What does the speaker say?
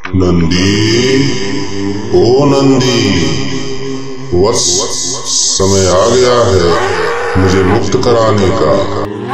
नंदी, ओ नंदी, बस समय आ गया है मुझे मुक्त कराने का।